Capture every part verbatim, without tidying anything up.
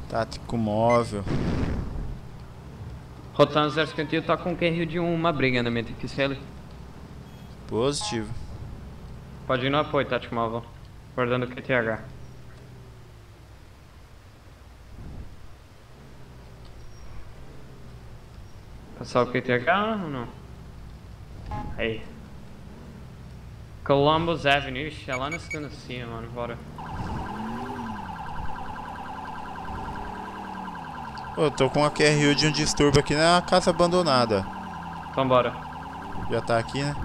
Tático móvel. Rotando zero cinquenta e um tá com o Q R de uma briga na mente que se ele. Positivo. Pode ir no apoio, tático móvel. Guardando o Q T H. Passar o Q T H ou não? Aí. Columbus Avenue, ixi, é lá na segunda cima, mano, bora. Eu tô com a Q R U de um distúrbio aqui na casa abandonada. Então bora. Já tá aqui, né?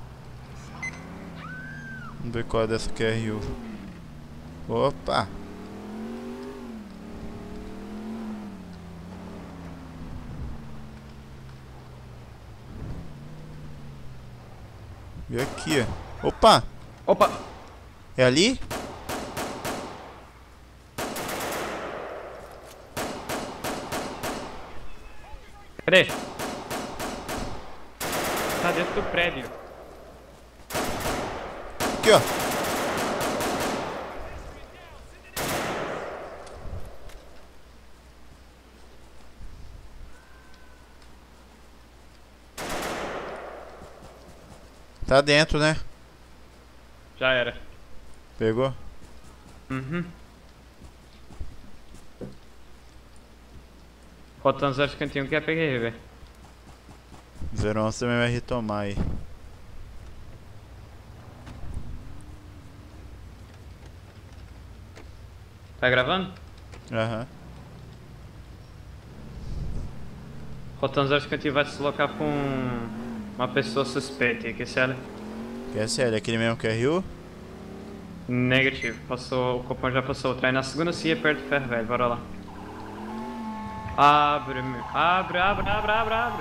Vamos ver qual é dessa Q R U. Opa! E aqui, ó. Opa! Opa! É ali? Cadê? Tá dentro do prédio. Aqui, ó. Tá dentro, né? Já era. Pegou? Uhum. Faltando zero cinquenta e um que é P Q R, velho. zero onze também vai retomar aí. Tá gravando? Aham. Faltando zero cinquenta e um vai se deslocar com uma pessoa suspeita aí, que se ela. Que é sério, aquele mesmo Q R U? Negativo. Passou, o cupom já passou. Trai na segunda cia perto do ferro velho, bora lá. Abre, meu. Abre, abre, abre, abre, abre.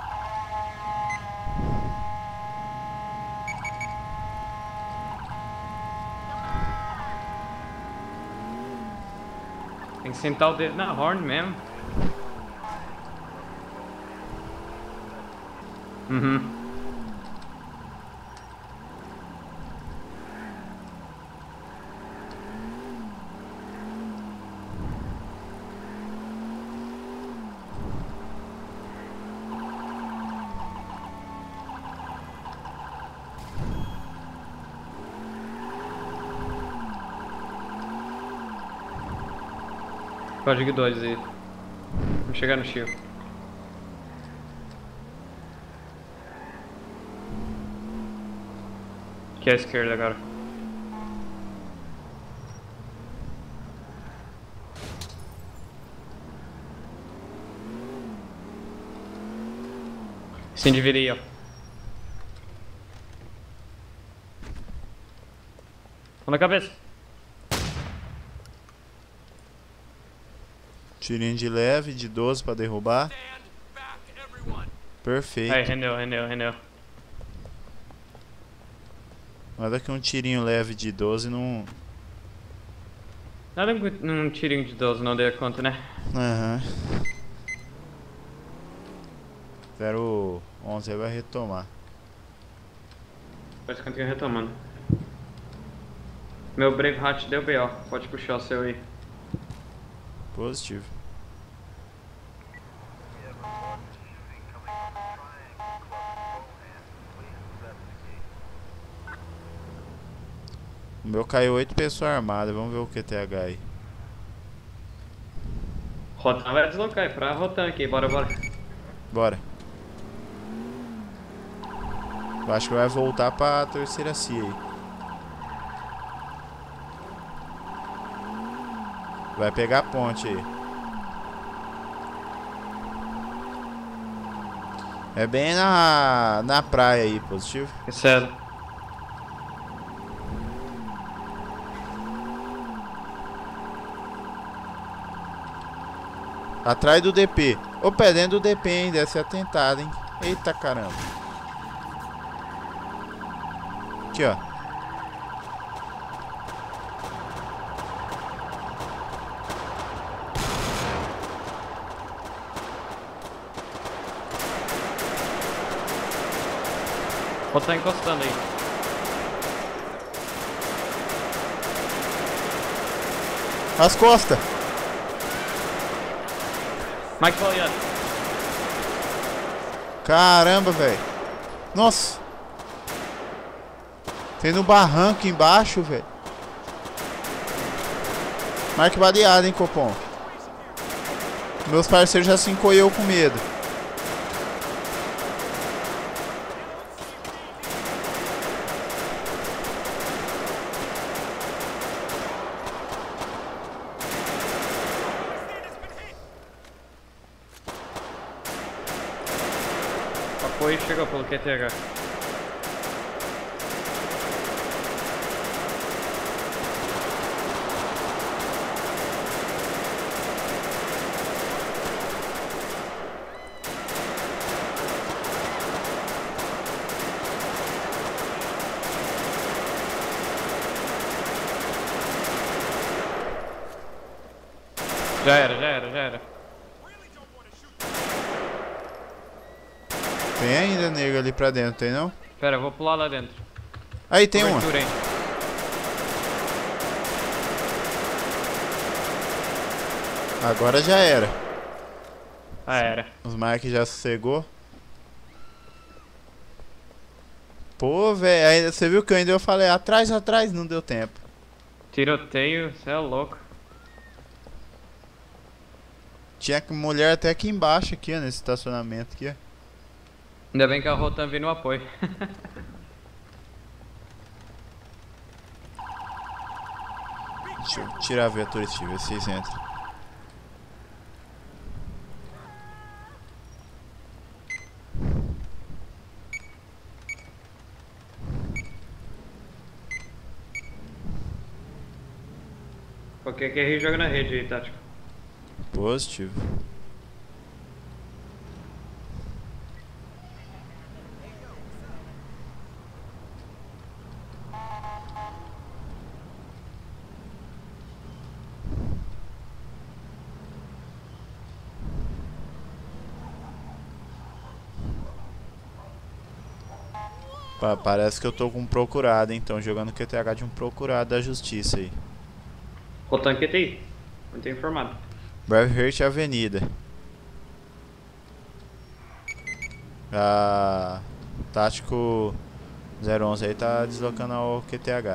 Tem que sentar o dedo na horn mesmo. Uhum. Código dois aí. Vamos chegar no shield. Aqui é a esquerda agora. Se divide aí, ó. Mão na cabeça. Tirinho de leve, de doze pra derrubar. Perfeito. Aí, rendeu, rendeu, rendeu. Nada que um tirinho leve de doze não... Nada num tirinho de doze, não dei a conta, né? Aham. zero onze aí vai retomar. Parece que eu tenho retomando. Meu Brave Hat deu B O, pode puxar o seu aí. Positivo. O meu caiu oito pessoas armadas, vamos ver o Q T H aí. Rotan vai deslocar, é pra Rotan aqui, bora, bora. Bora. Eu acho que vai voltar pra terceira C I A aí. Vai pegar a ponte aí. É bem na, na praia aí, positivo. É sério. Atrás do D P. Opa, é dentro do D P, hein? Deve ser atentado, hein? Eita caramba. Aqui, ó. Pode estar encostando aí. As costas. Mike baleado. Caramba, velho. Nossa. Tem no barranco embaixo, velho. Mike baleado, hein, Copom. Meus parceiros já se encolheu com medo. Apoio chegou pelo Q T H. Já era, já era, já era. Tem ainda nego ali pra dentro, tem não? Pera, eu vou pular lá dentro. Aí tem uma. Cobertura, hein. Agora já era. Ah, era. Os Mike já sossegou. Pô, velho, você viu que eu ainda eu falei atrás, atrás, não deu tempo. Tiroteio, você é louco. Tinha mulher até aqui embaixo, aqui, ó, nesse estacionamento aqui, ó. Ainda bem que a Rotan veio no apoio. Deixa eu tirar a viatura, Steve, ver se vocês entram. Qualquer que R joga na rede aí, Tático. Positivo. Pa- parece que eu tô com um procurado, então jogando Q T H de um procurado da justiça aí. Rotan Q T I. Muito informado. Braveheart Avenida. A Tático zero onze aí tá deslocando ao Q T H.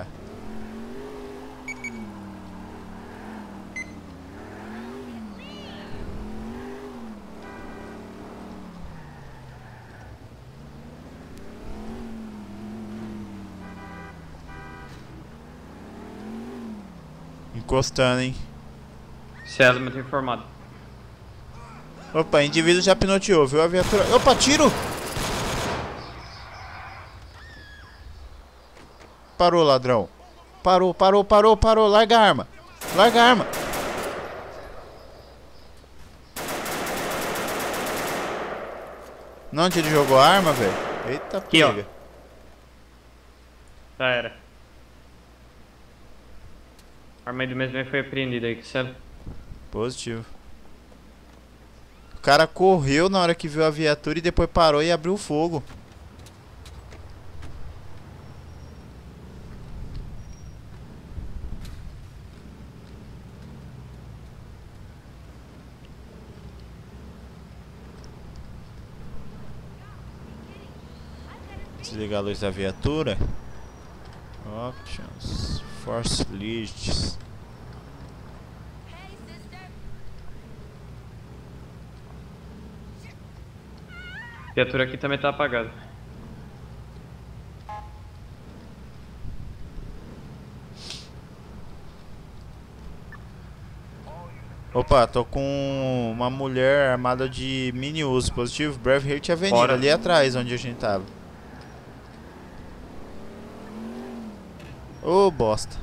Encostando, hein? César, muito informado. Opa, indivíduo já pinoteou, viu a viatura? Opa, tiro! Parou, ladrão. Parou, parou, parou, parou. Larga a arma. Larga a arma. Não, onde ele jogou a arma, velho? Eita, Aqui, ó. pega. Já era. A arma aí do mesmo foi apreendida aí, que César. Positivo. O cara correu na hora que viu a viatura e depois parou e abriu fogo. Desligar a luz da viatura. Options. Force lists. A viatura aqui também tá apagada. Opa, tô com uma mulher armada de mini uso. Positivo, Braveheart Avenida, Bora. ali atrás onde a gente tava. Ô, bosta.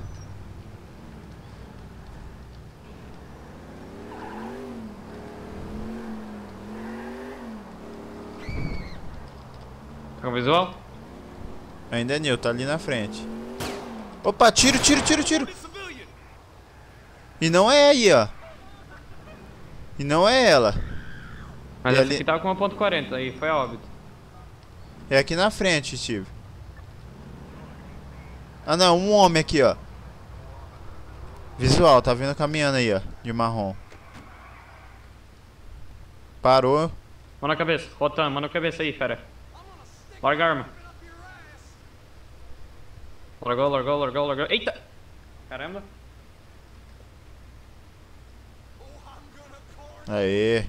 Tá com visual? Ainda é Nil, tá ali na frente. Opa, tiro, tiro, tiro, tiro. E não é aí, ó. E não é ela. Mas E essa ali- aqui tava com uma ponto quarenta, aí foi a óbito. É aqui na frente, Steve. Ah não, um homem aqui, ó. Visual, tá vindo caminhando aí, ó. De marrom. Parou. Mão na cabeça. Rotan, mão na cabeça aí, fera. Larga a arma. Largou, largou, largou, largou. Eita! Caramba. Aê.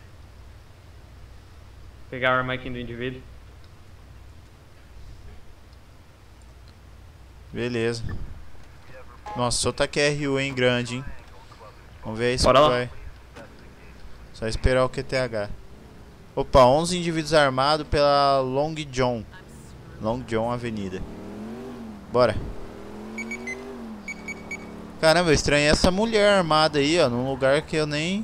Pegar a arma aqui do indivíduo. Beleza. Nossa, só tá aqui R U, hein, grande, hein. Vamos ver aí se Bora lá. vai. Só esperar o Q T H. Opa, onze indivíduos armados pela Long John. Long John Avenida. Bora. Caramba, eu estranhei essa mulher armada aí, ó, num lugar que eu nem...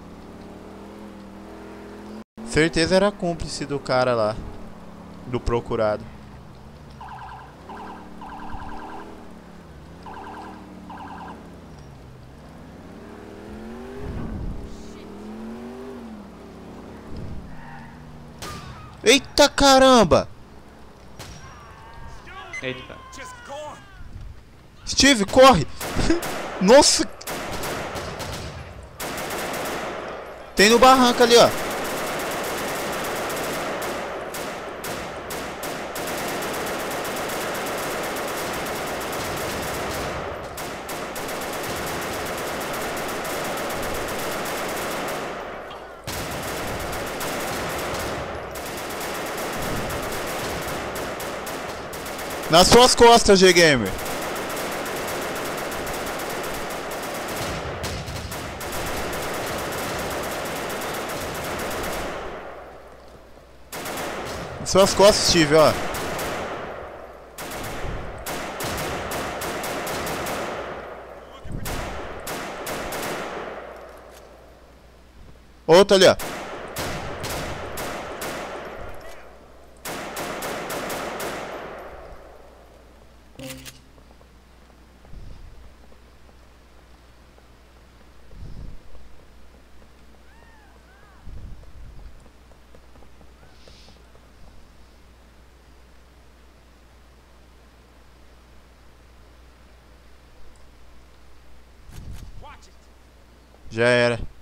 Certeza era cúmplice do cara lá. Do procurado. Eita caramba! Eita. Steve, corre! Nossa! Tem no barranco ali, ó. Nas suas costas, G-Gamer. Nas suas costas, Steve, ó. Outro ali, ó. Já era.